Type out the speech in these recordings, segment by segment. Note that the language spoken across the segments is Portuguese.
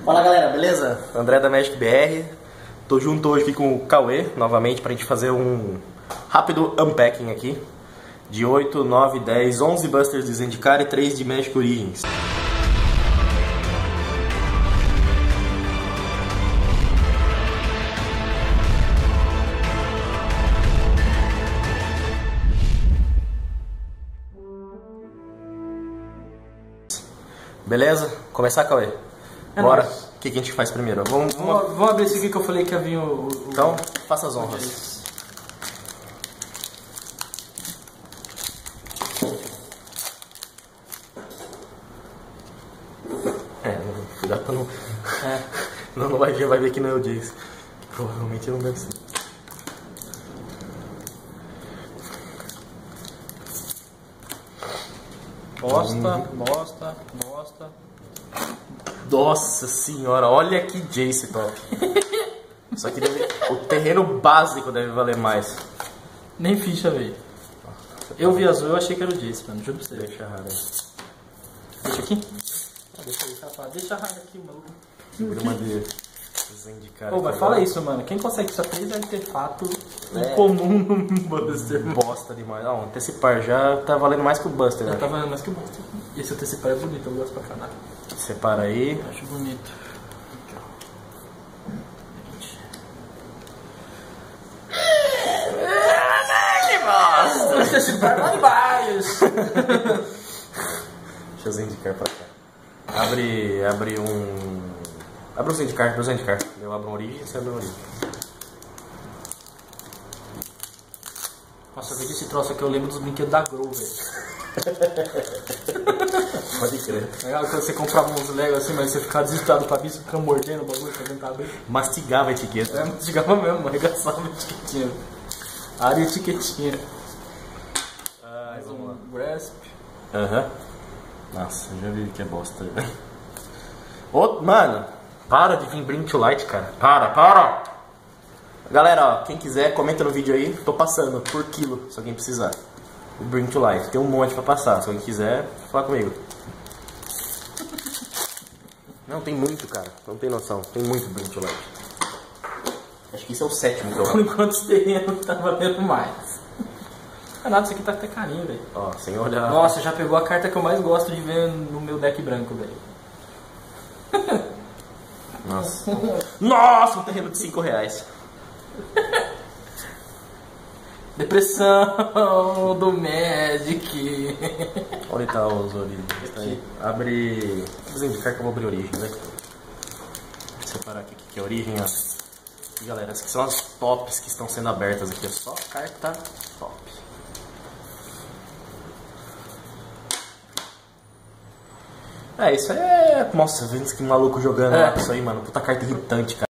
Fala galera, beleza? André da Magic BR. Tô junto hoje aqui com o Cauê, novamente, pra gente fazer um rápido unpacking aqui de 8, 9, 10, 11 Busters de Zendikar e 3 de Magic Origins. Beleza? Começar, Cauê? Bora. O que a gente faz primeiro? Vamos abrir esse aqui que eu falei que havia o... Então, faça as honras. Cuidado pra não... não vai ver que não é o Jace. Provavelmente não deve ser. Bosta. Nossa senhora, olha que Jace top. Só que o terreno básico deve valer mais. Nem ficha, velho. Eu vi azul, eu achei que era o Jace, mano. Juro pra você. Deixa raro aí. Deixa aqui? Deixa aí, rapaz. Deixa raro aqui, maluco. Segura uma de Zendikar. Pô, mas fala isso, mano. Quem consegue só 3 artefatos incomum no Buster? Bosta demais. Não, antecipar já tá valendo mais que o Buster, né? Já tá valendo mais que o Buster. Esse antecipar é bonito, eu gosto pra caralho. Separa aí. Acho bonito. Que bosta! Antecipar lá embaixo. Deixa eu Zendikar pra cá. Abre um... Abre o Zendikar, Eu abro um Origem e você abre um Origem. Nossa, eu vejo esse troço aqui, eu lembro dos brinquedos da Grow, velho. Pode crer. Legal quando você comprava uns Lego assim, mas você ficava desesperado pra bicho, ficava mordendo o bagulho pra tentar abrir. Mastigava a etiqueta. Mastigava mesmo, arregaçava a etiquetinha. Área e etiquetinha. Ai, vamos lá. Grasp. Nossa, eu já vi que é bosta. Mano, para de vir Bring to Light, cara. Para! Galera, ó, quem quiser, comenta no vídeo aí. Tô passando por quilo, se alguém precisar. O Bring to Life. Tem um monte pra passar. Se alguém quiser, fala comigo. Não, tem muito, cara. Não tem noção. Tem muito Bring to Life. Acho que isso é o 7º que eu Por enquanto esse terreno tá valendo mais. Nada, isso aqui tá até carinho, velho. Ó, sem olhar. Nossa, já pegou a carta que eu mais gosto de ver no meu deck branco, velho. Nossa, um terreno de R$5. Depressão do Magic. Onde tá os Origins? Tá aí. Abre... Vou indicar que eu vou abrir Origem, né? Vou separar aqui que é Origem, ó. E, galera, essas aqui são as tops que estão sendo abertas aqui. Só carta top. Isso aí é... Nossa, vendo que maluco jogando lá com isso aí, mano. Puta carta irritante, cara.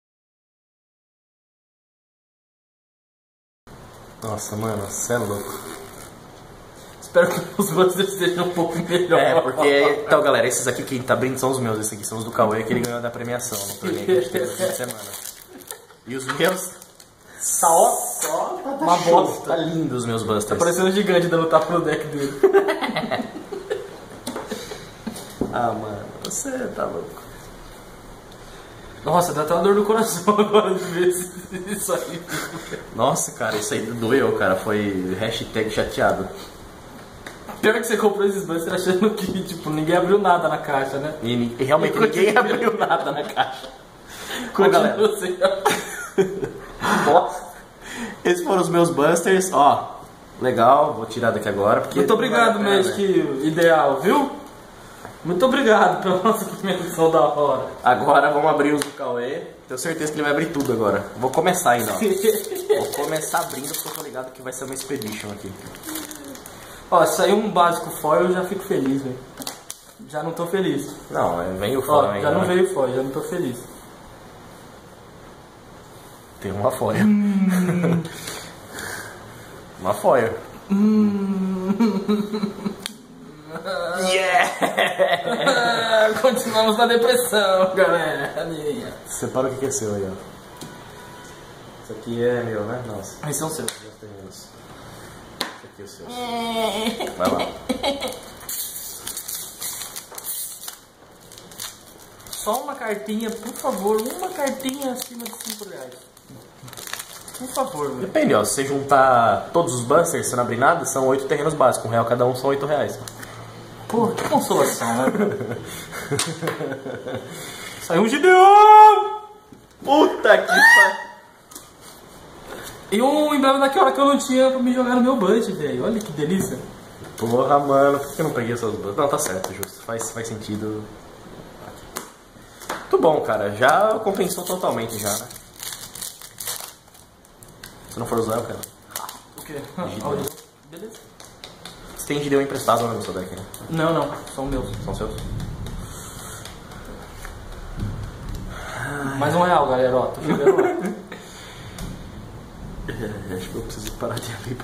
Nossa, mano, você é louco. Espero que os Busters estejam um pouco melhor. Porque... Então, galera, esses aqui que tá abrindo são os meus. Esses aqui são os do Cauê, que ele ganhou da premiação no torneio que a gente teve no fim de semana. E os meus... Só uma bosta. Tá lindo os meus Busters. Tá parecendo um gigante dando tapa no deck dele. Mano, você tá louco. Nossa, dá até uma dor no coração agora de ver isso aí. Nossa, cara, isso aí doeu, cara. Foi hashtag chateado. Pior que você comprou esses Busters achando que, tipo, ninguém abriu nada na caixa, né? E realmente ninguém abriu nada na caixa. Galera. Nossa. Esses foram os meus Busters, ó. Legal, vou tirar daqui agora. Porque muito obrigado, Magic Ideal, viu? Muito obrigado pela nossa premiação da hora. Agora vamos abrir os do Cauê. Tenho certeza que ele vai abrir tudo agora. Vou começar ainda, ó. Vou começar abrindo porque eu tô ligado que vai ser uma Expedition aqui. Ó, se sair um básico foil, eu já fico feliz, velho. Já não tô feliz. Não, vem o foil ainda. Já não veio o foil, já não tô feliz. Tem uma foil. Uma foil. Yeah! Continuamos na depressão, galera. Separa o que é seu aí, ó. Isso aqui é meu, né? Nossa. Esse é o seu. Isso aqui é o seu. Vai lá. Só uma cartinha, por favor, uma cartinha acima de 5 reais. Por favor, velho. Depende, ó. Se você juntar todos os busters, você não abrir nada, são 8 terrenos básicos. R$1 cada um são R$8. Porra, que consolação, né? Saiu um Gideon! Puta que pariu! E um emblema daquela que eu não tinha pra me jogar no meu budget, velho. Olha que delícia. Porra, mano, por que eu não peguei essas busters? Não, tá certo, justo. Faz sentido. Muito bom, cara. Já compensou totalmente já, né? Se não for usar, eu quero. O quê? Gideon. Beleza. Você tem Gideon emprestado no seu deck, né? Não, são meus. São seus? Mais R$1, galera, ó. Tô jogando lá. Acho que eu preciso parar de abrir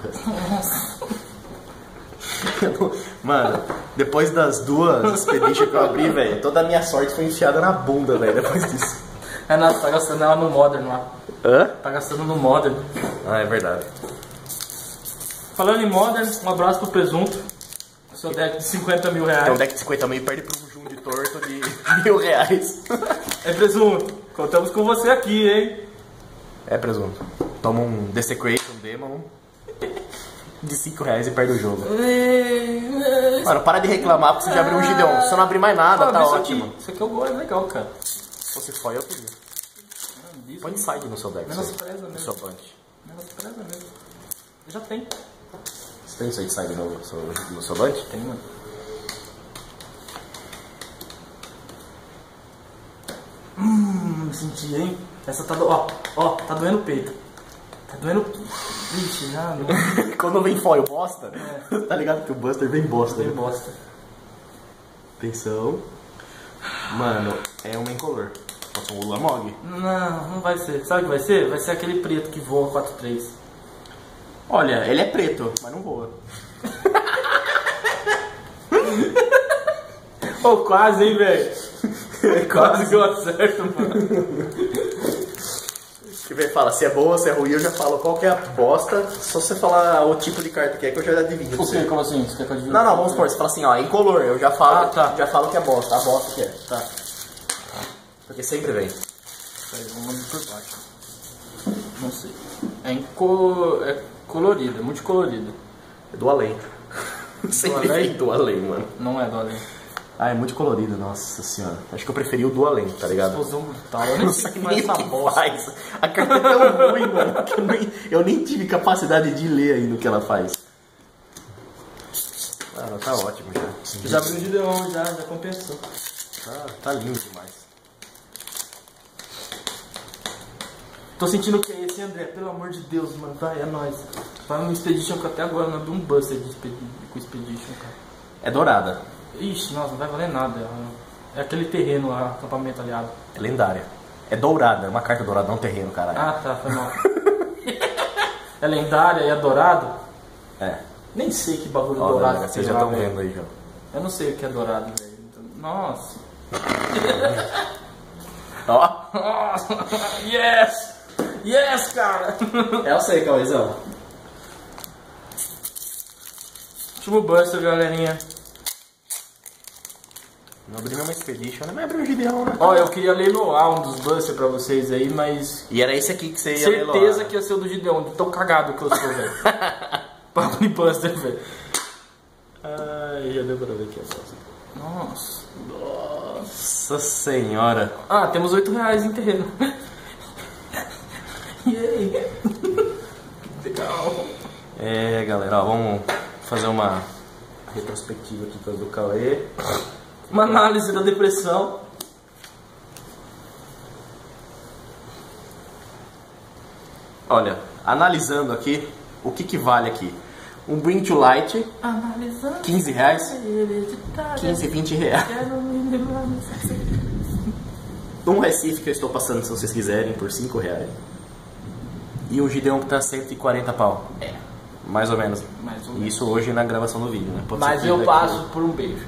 busters. Mano, depois das 2 expeditions que eu abri, velho, toda a minha sorte foi enfiada na bunda, velho, depois disso. Renato, tá gastando ela no Modern lá. Hã? Tá gastando no Modern. Ah, é verdade. Falando em Modern, um abraço pro Presunto. Seu deck de 50 mil reais. Então, um deck de 50 mil perde pro Jun de torto de R$1.000. É, Presunto, contamos com você aqui, hein? É, presunto. Toma um Desecration Demon de R$5 e perde o jogo. Mano, para de reclamar porque você já abriu um Gideon. Se você não abrir mais nada, tá isso ótimo. Aqui. Isso aqui eu gosto, é legal, cara. Se fosse foil, eu queria. Põe side no seu deck. Menospreza No mesmo. seu bunch. Menospreza mesmo. Já tem. Você tem isso aí de side no seu bunch? Tem, mano. Me senti, hein? Essa tá tá doendo o peito. Tá doendo. Ixi, já não. Quando vem foil bosta, tá ligado que o Buster vem bosta. Tem né? bosta. Atenção. Mano, é uma incolor. Pode ser um Ulamog. Não vai ser. Sabe o que vai ser? Vai ser aquele preto que voa 4-3. Olha, ele é preto, mas não voa. Pô, quase, hein, velho? Quase que eu acerto, mano. Que vem fala, se é boa, se é ruim, eu já falo qual que é a bosta. Só você falar o tipo de carta que é que eu já adivinho. Por quê? Como assim? Você quer que eu adivinhe? Não, vamos supor, você fala assim, ó, em color, eu já falo, tá. já falo que é bosta, a bosta que é. Tá. Porque sempre vem. Peraí, vamos mandar por baixo. Não sei. É colorido, é multicolorido. É do além. Sempre além? vem do além, mano. Não é do além. Ah, é multicolorido, nossa senhora. Acho que eu preferi o do além, tá ligado? Explosão brutal. Eu nem sei o que faz essa o que bosta. faz. A carta é tão ruim, mano, que eu nem tive capacidade de ler ainda o que ela faz. Ah, ela tá ótimo já. Já abriu o Gideon, já compensou. Tá lindo demais. Tô sentindo o que é esse, André? Pelo amor de Deus, mano. Vai, é nóis. Vai no Expedition que até agora não abri um buster com Expedition, cara. É dourada. Ixi, nossa, não vai valer nada. É aquele terreno lá, acampamento aliado. É lendária. É dourada, é uma carta dourada, não um terreno, caralho. Ah, tá, foi mal. É lendária e é dourado? É. Nem sei que bagulho Ó, dourado galera, que vocês tem já lá, estão velho. vendo aí já. Eu não sei o que é dourado, velho. Nossa. Ó. Nossa. Yes! Yes, cara! É eu sei, Cauêzão. Último buster, galerinha. Não abri nenhuma Expedition, né? Mas abriu um Gideon, né? Ó, eu queria leiloar um dos busters pra vocês aí, mas... E era esse aqui que você ia certeza leiloar. que ia ser o do Gideon, de tão cagado que eu sou, velho. Papo de buster, velho. Ai, já deu pra ver aqui a próxima. Nossa. Nossa senhora. Ah, temos R$8 em terreno. Yay. Legal. É, galera, ó, vamos fazer uma retrospectiva aqui com a do Cauê. Uma análise da depressão. Olha, analisando aqui, o que vale aqui? Um Bring to Light, Analisando. R$15, 15, 20 reais. Um Recife que eu estou passando, se vocês quiserem, por R$5. E um Gideon que tá 140 pau. É. Mais ou menos. Mais ou E menos. isso hoje na gravação do vídeo, né? Pode ser Mas que eu daqui- passo por um beijo.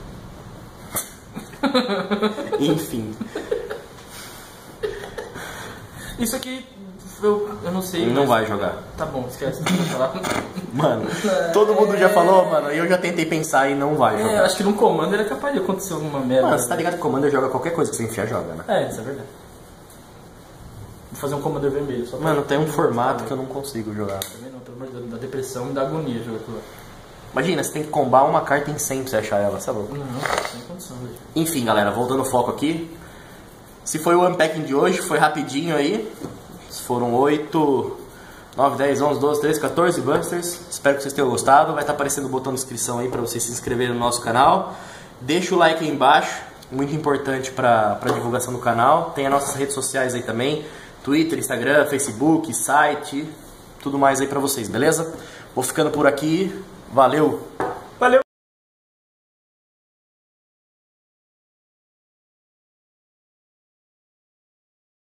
Enfim. Isso aqui Eu não sei. Ele não vai jogar. Tá bom, esquece. Não vou falar. Mano, todo mundo já falou, mano, e eu já tentei pensar e não vai jogar. Eu acho que no Commander é capaz de acontecer alguma merda. Mano, você tá ligado que o Commander joga qualquer coisa que você enfiar, joga, né? Isso é verdade. Vou fazer um Commander vermelho. Só pra... Mano, tem um formato que eu não consigo jogar. Também não, pelo amor de Deus, dá depressão e dá agonia jogar aquilo lá. Imagina, você tem que combar uma carta em 100 pra você achar ela, sabe? Não, sem condição, velho. Enfim, galera, voltando ao foco aqui. Se foi o unpacking de hoje, foi rapidinho aí. Foram 8, 9, 10, 11, 12, 13, 14 busters. Espero que vocês tenham gostado. Vai estar aparecendo o botão de inscrição aí pra vocês se inscreverem no nosso canal. Deixa o like aí embaixo, muito importante pra divulgação do canal. Tem as nossas redes sociais aí também. Twitter, Instagram, Facebook, site, tudo mais aí pra vocês, beleza? Vou ficando por aqui. Valeu!